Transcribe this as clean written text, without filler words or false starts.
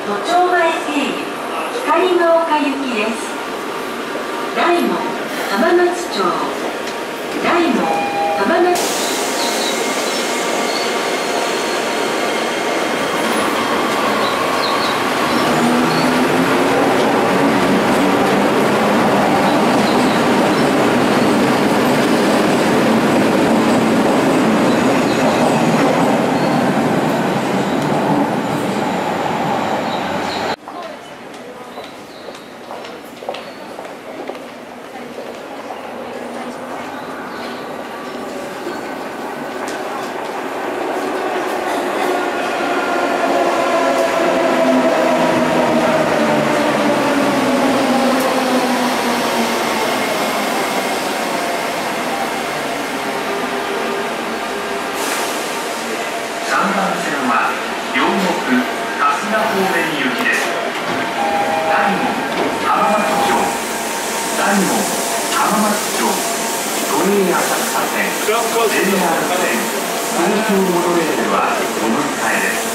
都庁前経由光が丘行きです。大門浜松町、大門浜松JR 線、東京モノレールはお乗り換えです。